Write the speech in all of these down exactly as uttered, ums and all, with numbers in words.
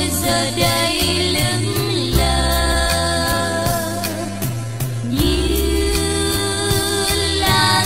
thôi giờ đây lững lờ như làn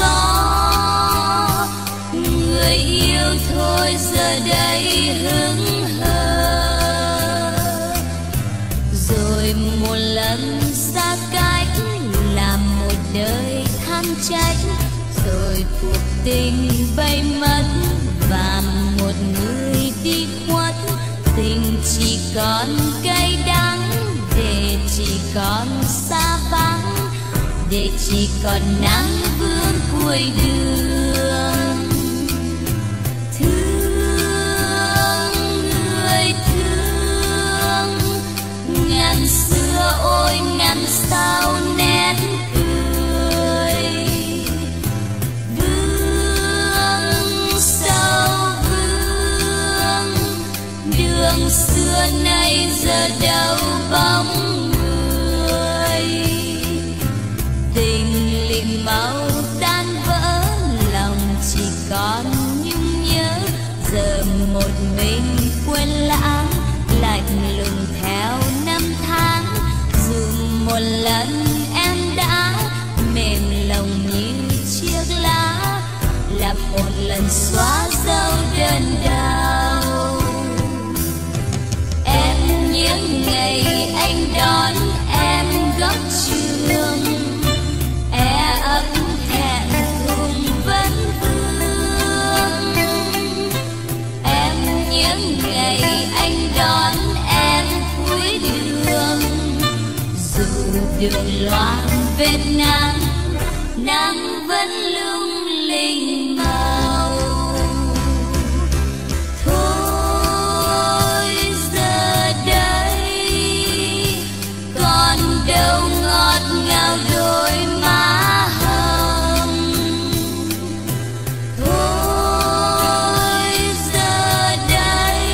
gió. Người yêu thôi giờ đây hững hờ, rồi một lần xa cách là một đời than trách, rồi cuộc tình bay mất và một người đi khuất. Tình chỉ còn cay đắng, để chỉ còn xa vắng, để chỉ còn nắng vương cuối đường. Thương người thương, ngàn xưa ôi ngàn sao nét cười. Vương sâu vương, đường xưa nay giờ đâu bóng người. Tình lịm máu tan vỡ, lòng chỉ còn nhung nhớ. Giờ một mình quên lãng, lạnh lùng theo năm tháng. Dù một lần em đã mềm lòng như chiếc lá, là một lần xóa dấu đơn đau. Em nhớ ngày anh đón em góc trường, e ấp hẹn cùng vấn vương. Em nhớ ngày anh đón em cuối đường, dù đường loạn vết nắng, nắng vẫn lung linh màu. Thôi giờ đây còn đâu ngọt ngào đôi má hồng. Thôi giờ đây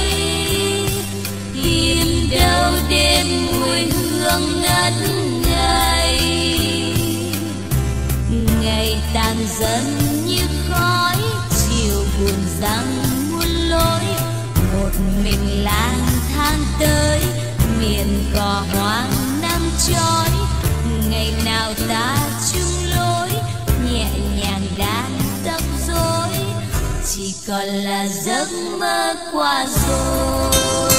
tìm đâu đêm mùi hương ngất ngây. Ngày tàn dần như khói, chiều buồn rằng muôn lối. Một mình lang thang tới miền cỏ hoang năm chói. Ngày nào ta chung lối, nhẹ nhàng đan tóc rối, chỉ còn là giấc mơ qua rồi.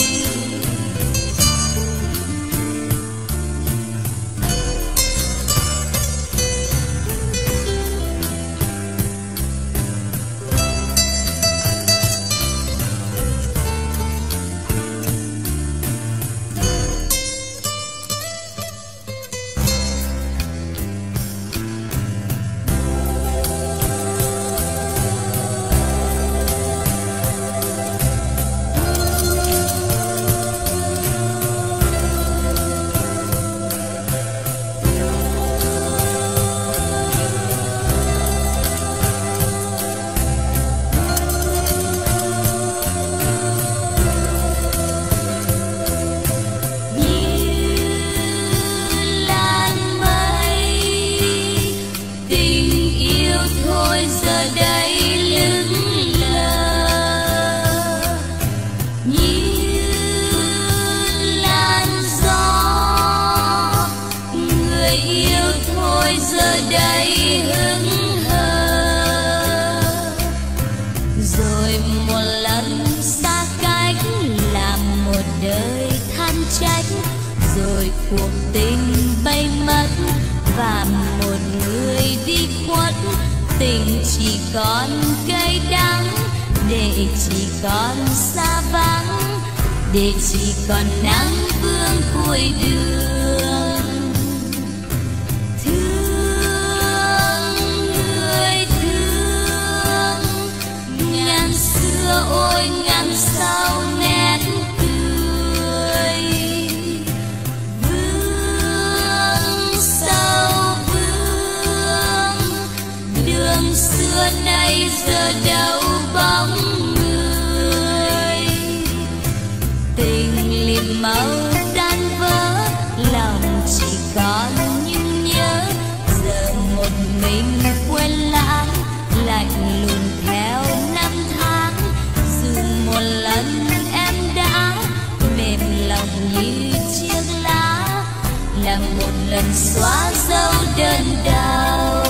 Cuộc tình bay mất và một người đi khuất. Tình chỉ còn cay đắng, để chỉ còn xa vắng, để chỉ còn nắng vương cuối đường. Thương người thương, ngàn xưa ôi ngàn sao nét cười. Vương sâu vương, đường xưa nay giờ đâu bóng người. Tình liệm màu tan vỡ, lòng chỉ còn nhung nhớ. Giờ một mình quên lãng, lạnh lùng theo năm tháng. Dù một lần em đã lần xóa dấu đơn đau.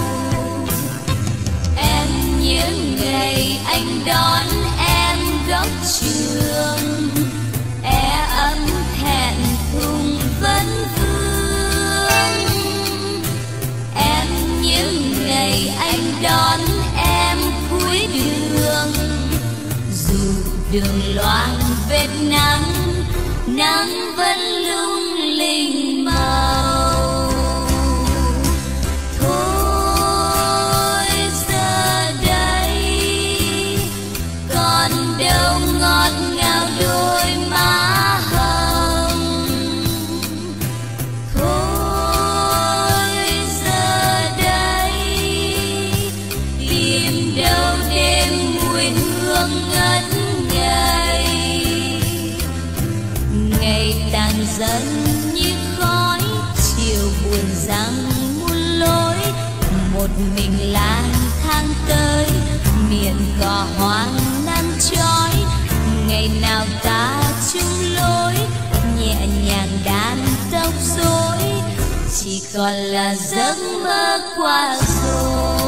Em nhớ ngày anh đón em góc trường, é ấm hẹn thùng vấn vương. Em nhớ ngày anh đón em cuối đường, dù đường loang vết nắng, nắng vẫn lung linh màu. Thôi giờ đây còn đâu ngọt ngào đôi má hồng. Thôi giờ đây tìm đâu đêm mùi hương ngất ngây. Ngày tàn dần như khói, chiều buồn răng muôn lối. Một mình lang thang tới miền cỏ hoang nan trói. Ngày nào ta chung lối, nhẹ nhàng đan tóc rối, chỉ còn là giấc mơ qua rồi.